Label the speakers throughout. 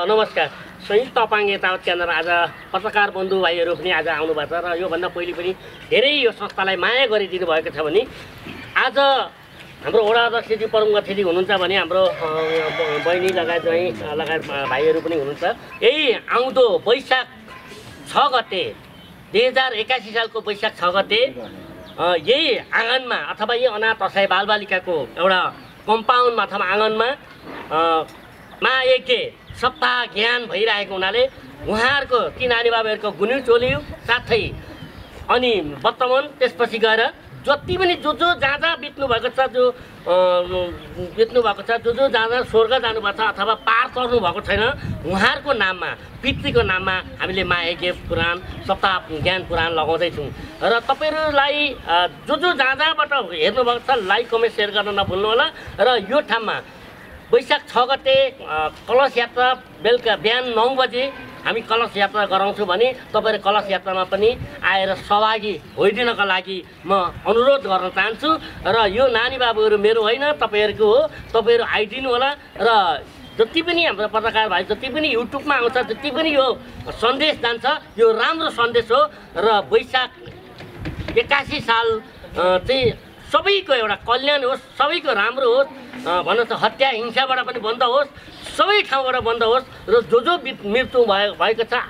Speaker 1: नमस्कार। संयुक्त अपाङ्ग यतावत केन्द्र आज पत्रकार बन्धुभाइहरू पनि आज आउनुभएको छ र योभन्दा पहिले पनि धेरै यो संस्थालाई माया गरिदिनु भएको छ भने आज हाम्रो वडा अध्यक्षजी परम गथेजी हुनुहुन्छ भने हाम्रो बहिनी लगायत लगायत भाइहरू पनि हुनुहुन्छ। यही आउँदो वैशाख 6 गते 2081 सालको वैशाख 6 गते यही आँगनमा अथवा यही अनाथ असहाय बालबालिकाको एउटा कम्पाउन्डमा अथवा आँगनमा महायज्ञ सप्ताह ज्ञान भइरहेको हुनाले उहाँहरूको ती नानी बाबाहरूको गुन्यु चोल्यो साथै अनि वर्तमान त्यसपछि गएर जति पनि जो जहाँ जहाँ बित्नु भएको छ जो जहाँ जहाँ स्वर्ग जानुभएको छ अथवा पार चढ्नु भएको छैन उहाँहरूको नाममा पितृको नाममा हामीले महायज्ञ पुराण सप्ताह ज्ञान पुराण लगाउँदैछौँ र तपाईँहरूलाई जो जहाँ जहाँबाट हेर्नुभएको छ लाइक कमेन्ट सेयर गर्न नभुल्नु होला। र यो ठाउँमा वैशाख 6 गते कलश यात्रा बेलुका बिहान 9 बजे हामी कलश यात्रा गराउँछौँ भने तपाईँहरू कलश यात्रामा पनि आएर सहभागी होइदिनको लागि म अनुरोध गर्न चाहन्छु। र यो नानी बाबुहरू मेरो होइन तपाईँहरूको हो, तपाईँहरू आइदिनु होला। र जति पनि हाम्रो पत्रकार भाइ जति पनि युट्युबमा आउँछ जति पनि यो सन्देश जान्छ यो राम्रो सन्देश हो र वैशाख 81 साल चाहिँ सबैको एउटा कल्याण होस्, सबैको राम्रो होस् भन्न त हत्या हिंसाबाट पनि बन्द होस्, सबै ठाउँबाट बन्द होस्। र जो मृत्यु भएको छ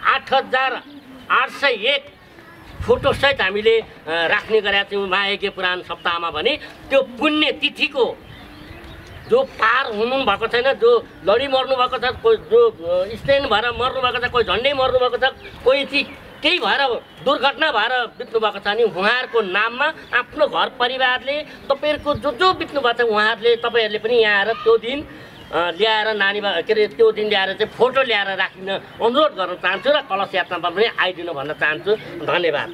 Speaker 1: 8801 फोटोसहित हामीले राख्ने गरेका छौँ महायज्ञ पुराण सप्ताहमा भने त्यो पुण्य तिथिको जो पार हुनु भएको छैन, जो लडी मर्नु भएको छ, कोही जो स्टेन भएर मर्नु भएको छ, कोही झन्डै मर्नु भएको छ, कोही चाहिँ केही भएर दुर्घटना भएर बित्नु भएको छ नि उहाँहरूको नाममा आफ्नो घर परिवारले तपाईँहरूको जो बित्नु भएको छ उहाँहरूले तपाईँहरूले पनि यहाँ आएर त्यो दिन ल्याएर नानी के अरे त्यो दिन ल्याएर चाहिँ फोटो ल्याएर राखिन अनुरोध गर्न चाहन्छु र कलश यात्रामा पनि आइदिनु भन्न चाहन्छु। धन्यवाद।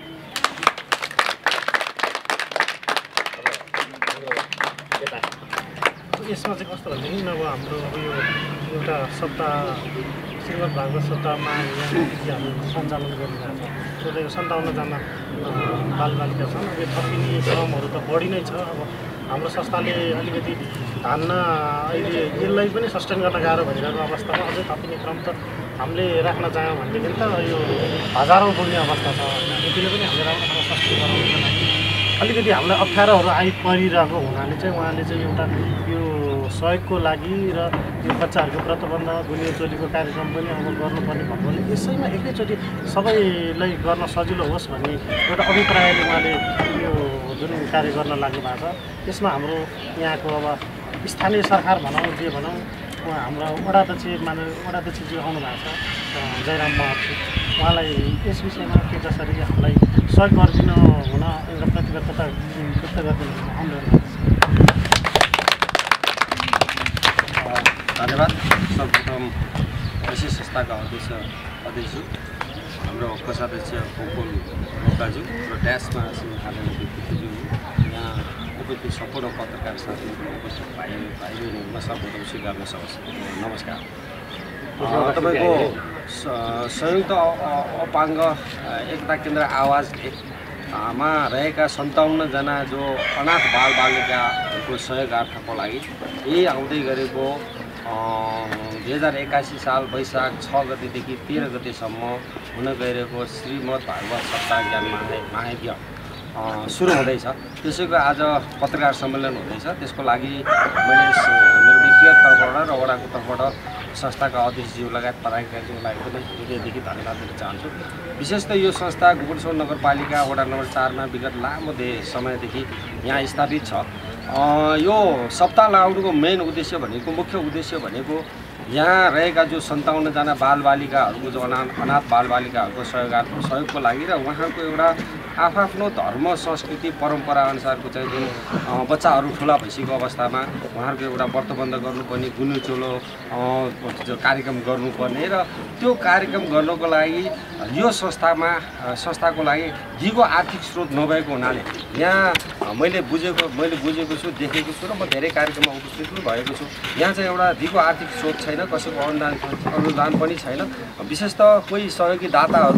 Speaker 2: यसमा चाहिँ कस्तो भनेदेखि अब हाम्रो यो एउटा सप्ताह श्रीमद् भागवत सप्ताहमा हामी सञ्चालन गरिरहेको छ। त्यो यो 57 जना बालबालिका छन्। यो थपिने क्रमहरू त बढी नै छ। अब हाम्रो संस्थाले अलिकति धान्न अहिले यसलाई पनि सस्टेन गर्न गाह्रो भइरहेको अवस्थामा अझै थपिने क्रम त हामीले राख्न चाह्यौँ भनेदेखि त यो हजारौँ पुग्ने अवस्था छ। यतिले पनि हामीले राम्रोसँग सस्टेन गराउनको लागि अलिकति हामीलाई अप्ठ्यारोहरू आइपरिरहेको हुनाले चाहिँ उहाँले चाहिँ एउटा यो सहयोगको लागि र यो बच्चाहरूको व्रतबन्ध गुन्यु चोलीको कार्यक्रम पनि अब गर्नुपर्ने भएकोले यसैमा एकैचोटि सबैलाई गर्न सजिलो होस् भन्ने एउटा अभिप्रायले उहाँले यो जुन कार्य गर्न लाग्नु भएको छ। यसमा हाम्रो यहाँको अब स्थानीय सरकार भनौँ जे भनौँ उहाँ हाम्रो वडाध्यक्षजी आउनु भएको छ जयराम महर्षि, उहाँलाई यस विषयमा के जसरी हामीलाई सहयोग गरिदिनु हुन एउटा प्रतिबद्धता व्यक्त गरिदिनु अनुरोध गर्छु।
Speaker 3: धन्यवाद। सर्वप्रथम कृषि संस्थाका अध्यक्ष हाम्रो कोषाध्यक्ष गोकुल रोकाज्यू र ड्यासमा व्यक्तिज्यू यहाँ उपस्थित सम्पूर्ण पत्रकार साथीहरू उपस्थित भाइ बहिनीहरूमा सर्वप्रथम स्वीकार्न सक्छ नमस्कार। तपाईँको संयुक्त अपाङ्ग एकता केन्द्र आवाजमा रहेका 57 जना जो अनाथ बालबालिकाको सहयोगार्थको लागि यही आउँदै गरेको 2081 साल वैशाख 6 गतेदेखि 13 गतेसम्म हुन गइरहेको श्रीमद् भागवत सप्ताह ज्ञान महायज्ञ सुरु हुँदैछ। त्यसैको आज पत्रकार सम्मेलन हुँदैछ। त्यसको लागि मैले मेरो व्यक्तिगत तर्फबाट र वडाको तर्फबाट संस्थाका अध्यक्षज्यू लगायत पदाधिकारीको लागि पनि हृदयदेखि धन्यवाद दिन चाहन्छु। विशेष त यो संस्था गोकुलचौर नगरपालिका वडा नम्बर 4 मा विगत लामो समयदेखि यहाँ स्थापित छ। यो सप्ताह लगाउनुको मेन उद्देश्य भनेको मुख्य उद्देश्य भनेको यहाँ रहेका जो 57 जना बालबालिकाहरूको जो अनाथ बालबालिकाहरूको सहयोगको लागि र उहाँहरूको एउटा आफ्नो धर्म संस्कृति परम्परा अनुसारको चाहिँ जुन बच्चाहरू ठुला भइसकेको अवस्थामा उहाँहरूको एउटा व्रतबन्ध गर्नुपर्ने गुन्यु चोलो कार्यक्रम गर्नुपर्ने र त्यो कार्यक्रम गर्नको लागि यो संस्थाको लागि दिगो आर्थिक स्रोत नभएको हुनाले यहाँ मैले बुझेको छु, देखेको छु र म धेरै कार्यक्रममा उपस्थित पनि भएको छु। यहाँ चाहिँ एउटा दिगो आर्थिक स्रोत छैन, कसैको अनुदान पनि छैन। विशेष त कोही सहयोगी दाताहरूको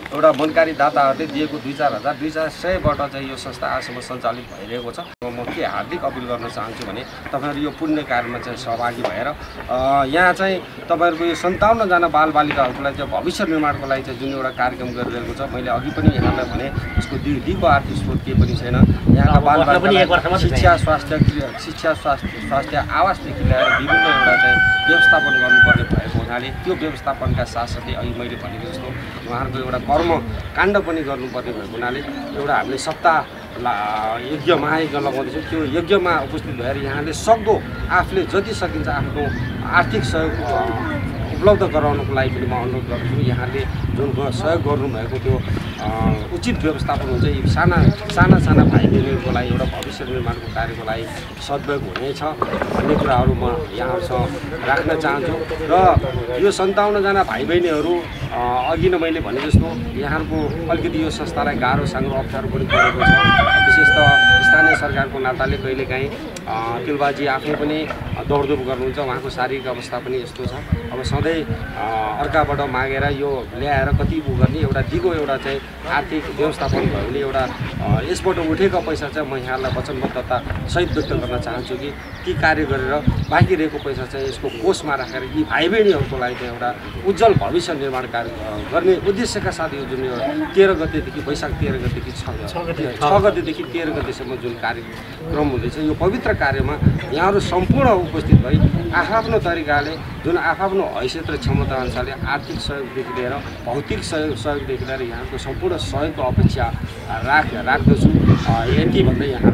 Speaker 3: एउटा मनकारी दाताहरूले दिएको 2-4,000 चाहिँ यो संस्था आजसम्म सञ्चालित भइरहेको छ। म के हार्दिक अपिल गर्न चाहन्छु भने तपाईँहरू यो पुण्य कार्यमा चाहिँ सहभागी भएर यहाँ चाहिँ तपाईँहरूको यो 57 जना बालबालिकाहरूको लागि चाहिँ भविष्य निर्माणको लागि चाहिँ जुन एउटा कार्यक्रम गरिरहेको छ, मैले अघि पनि यहाँलाई भने यसको दिगो आर्थिक स्रोत केही पनि छैन। यहाँका बालबालिकालाई शिक्षा स्वास्थ्य आवासदेखि ल्याएर विभिन्न एउटा चाहिँ व्यवस्थापन गर्नुपर्ने भएको हुनाले त्यो व्यवस्थापनका साथसाथै अघि मैले भनेको जस्तो उहाँहरूको एउटा कर्मकाण्ड पनि गर्नुपर्ने भएको हुनाले एउटा हामीले सप्ताह यज्ञ महायज्ञ लगाउँदैछौँ। त्यो यज्ञमा उपस्थित भएर यहाँले सक्दो आफूले जति सकिन्छ आफ्नो आर्थिक सहयोग उपलब्ध गराउनको लागि पनि म अनुरोध गर्छु। यहाँले जुन सहयोग गर्नुभएको त्यो उचित व्यवस्थापन हुन्छ, यी साना भाइ बहिनीहरूको लागि एउटा भविष्य निर्माणको कार्यको लागि सद्योग हुनेछ भन्ने कुराहरू म यहाँहरूसँग राख्न चाहन्छु। र यो 57 जना भाइ बहिनीहरू अघि नै मैले भने जस्तो यहाँहरूको अलिकति यो संस्थालाई गाह्रो साङ्ग्रो अप्ठ्यारो पनि परेको छ। विशेष त स्थानीय सरकारको नाताले कहिलेकाहीँ तिलबाजी आफै पनि दौडधुप गर्नुहुन्छ, उहाँको शारीरिक अवस्था पनि यस्तो छ। अब सधैँ अर्काबाट मागेर यो ल्याएर कति गर्ने एउटा दिगो एउटा चाहिँ आर्थिक व्यवस्थापन भयो भने एउटा यसबाट उठेको पैसा चाहिँ म यहाँलाई वचनबद्धता सहित व्यक्त गर्न चाहन्छु कि ती कार्य गरेर बाँकी रहेको पैसा चाहिँ यसको कोषमा राखेर यी भाइ बहिनीहरूको लागि चाहिँ एउटा उज्जवल भविष्य निर्माण कार्य गर्ने उद्देश्यका साथ यो जुन 13 गतेदेखि वैशाख 13 गतेदेखि 6 गतेदेखि 13 गतेसम्म जुन कार्यक्रम हुँदैछ, यो पवित्र कार्यमा यहाँहरू सम्पूर्ण उपस्थित भई आफ्नो तरिकाले जुन आफ्नो हैसियत र क्षमता अनुसारले आर्थिक सहयोगदेखि लिएर भौतिक सहयोगदेखि लिएर यहाँको सम्पूर्ण सहयोगको अपेक्षा राख्दछु। यति भन्दै यहाँ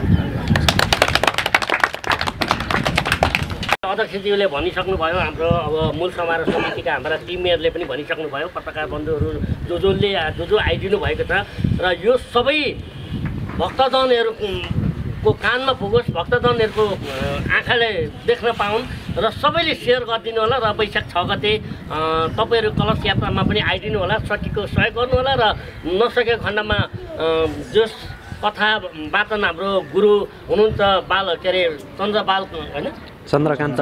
Speaker 1: अध्यक्षज्यूले भनिसक्नुभयो, हाम्रो अब मूल समारोह समितिका हाम्रा टिमहरूले पनि भनिसक्नुभयो, पत्रकार बन्धुहरू जो आइदिनु भएको छ र यो सबै भक्तजनहरूको कानमा पुगोस्, भक्तजनहरूको आँखाले देख्न पाउन् र सबैले सेयर गरिदिनु होला। र वैशाख 6 गते तपाईँहरू कलश यात्रामा पनि आइदिनु होला, सकेको सहयोग गर्नु होला र नसकेको खण्डमा जस कथा वाचन हाम्रो गुरु हुनुहुन्छ चन्द्रकान्त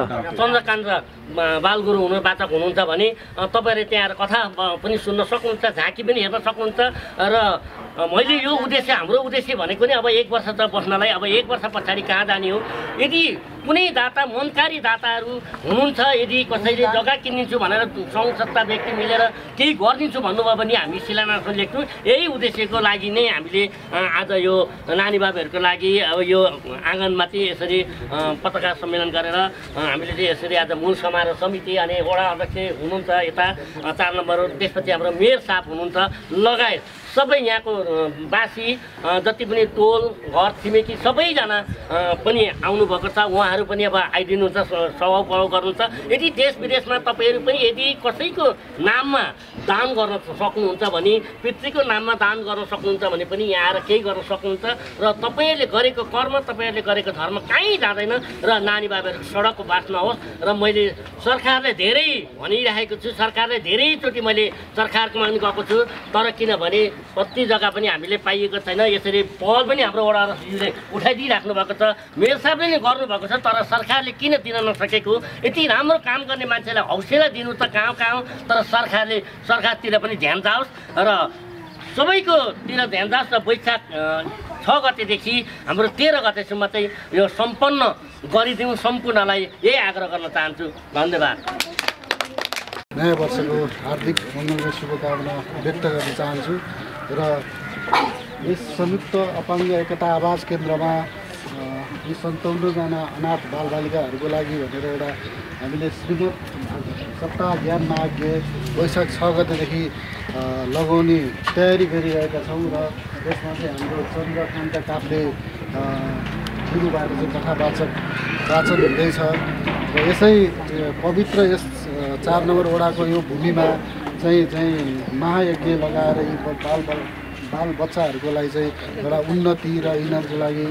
Speaker 1: बालगुरु वाचक हुनुहुन्छ भने तपाईँहरूले त्यहाँ कथा पनि सुन्न सक्नुहुन्छ, झाँकी पनि हेर्न सक्नुहुन्छ। र मैले यो हाम्रो उद्देश्य भनेको नि अब 1 वर्ष त बस्नलाई, अब 1 वर्ष पछाडि कहाँ जाने हो। यदि कुनै दाता मनकारी दाताहरू हुनुहुन्छ, यदि कसैले जग्गा किनिदिन्छु भनेर सङ्घ सत्ता व्यक्ति मिलेर केही गरिदिन्छु भन्नुभयो भने हामी शिलान्यास लेख्छौँ। यही उद्देश्यको लागि नै हामीले आज यो नानी बाबुहरूको लागि अब यो आँगनमा चाहिँ यसरी पत्रकार सम्मेलन गरेर हामीले चाहिँ यसरी आज मूल समारोह समिति अनि वडा अध्यक्ष हुनुहुन्छ यता 4 नम्बर, त्यसपछि हाम्रो मेयर साहब हुनुहुन्छ लगायत सबै यहाँको बासी जति पनि टोल घर छिमेकी सबैजना पनि आउनुभएको छ। उहाँहरू पनि अब आइदिनुहुन्छ, सवाल पढाउ गर्नुहुन्छ। यदि देश विदेशमा तपाईँहरू पनि यदि कसैको नाममा दान गर्न सक्नुहुन्छ भने, पितृको नाममा दान गर्न सक्नुहुन्छ भने पनि यहाँ आएर केही गर्न सक्नुहुन्छ। र तपाईँहरूले गरेको कर्म, तपाईँहरूले गरेको धर्म कहीँ जाँदैन र नानी बाबुहरूको सडकको बास नहोस्। र मैले सरकारले धेरै भनिरहेको छु, सरकारले धेरैचोटि मैले सरकारकोमा पनि गएको छु, तर किनभने कति जग्गा पनि हामीले पाइएको छैन। यसरी पहल पनि हाम्रो वडा अध्यक्षले उठाइदिइराख्नु भएको छ, मेयर साहबले नै गर्नुभएको छ, तर सरकारले किन दिन नसकेको। यति राम्रो काम गर्ने मान्छेलाई हौसला दिनु त कहाँ, तर सरकारतिर पनि ध्यान जाओस् र सबैकोतिर ध्यान जाओस्। र वैशाख 6 गतेदेखि हाम्रो 13 गतेसम्म चाहिँ यो सम्पन्न गरिदिउँ, सम्पूर्णलाई यही आग्रह गर्न चाहन्छु। धन्यवाद।
Speaker 4: नयाँ वर्षको हार्दिक मङ्गलमय शुभकामना व्यक्त गर्न चाहन्छु र यस संयुक्त अपाङ्ग एकता आवास केन्द्रमा यी 57 जना अनाथ बालबालिकाहरूको लागि भनेर एउटा हामीले श्रीमद् सप्ताह ज्ञान महायज्ञ वैशाख 6 गतेदेखि लगाउने तयारी गरिरहेका छौँ। र यसमा चाहिँ हाम्रो चन्द्रकान्त काफ्ले गुरुबाट चाहिँ कथा वाचन हुँदैछ। र यसै पवित्र यस 4 नम्बर वडाको यो भूमिमा चाहिँ महायज्ञ लगाएर यी बाल बच्चाहरूको लागि चाहिँ एउटा उन्नति र यिनीहरूको लागि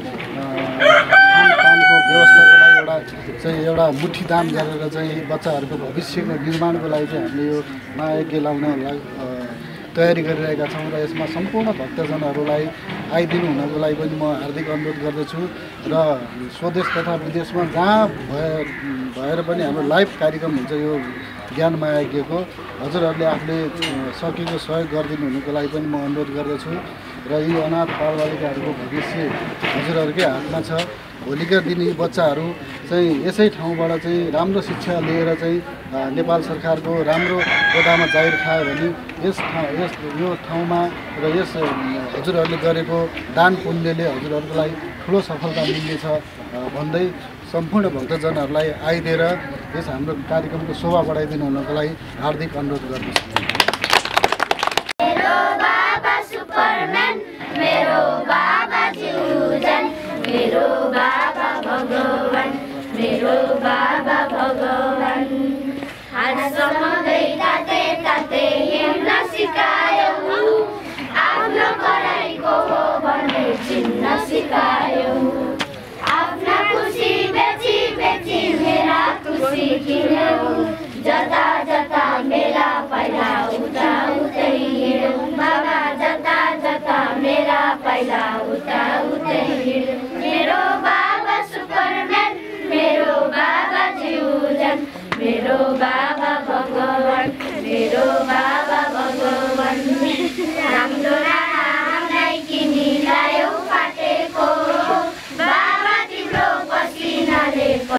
Speaker 4: खानपानको व्यवस्थाको लागि एउटा मुठी दान गरेर चाहिँ बच्चाहरूको भविष्यको निर्माणको लागि चाहिँ हामीले यो महायज्ञ लाउन तयारी गरिरहेका छौँ। र यसमा सम्पूर्ण भक्तजनहरूलाई आइदिनु हुनको लागि पनि म हार्दिक अनुरोध गर्दछु। र स्वदेश तथा विदेशमा जहाँ भएर पनि हाम्रो लाइभ कार्यक्रम हुन्छ, यो ज्ञान महायज्ञको हजुरहरूले आफूले सकेको सहयोग गरिदिनु हुनुको लागि पनि म अनुरोध गर्दछु र यी अनाथ बालबालिकाहरूको भविष्य हजुरहरूकै हातमा छ। भोलिका दिन यी बच्चाहरू चाहिँ यसै ठाउँबाट चाहिँ राम्रो शिक्षा लिएर चाहिँ नेपाल सरकारको राम्रो ओहदामा जागिर खायो भने यो ठाउँमा र यस हजुरहरूले गरेको दान पुण्यले हजुरहरूको लागि ठुलो सफलता मिल्नेछ भन्दै सम्पूर्ण भक्तजनहरूलाई आइदिएर यस हाम्रो कार्यक्रमको शोभा बढाइदिनु हुनको लागि हार्दिक अनुरोध गर्दछु।
Speaker 5: मेरो बाबा सुपरम्यान, मेरो बाबा जिउजन, मेरो बाबा भगवान, मेरो बाबा भगवान। आजसम्म ताते ताते हिँड्न सिकायो, आफ्नो कराईको हो भन्ने चिन्न सिकायो। आफ्ना खुसी बेची बेची मेरा खुसी किन्यौ, जता जता मेरा पाइला उता उतै हिँड्यौ। बाबा जता जता मेरा पाइला उता उतै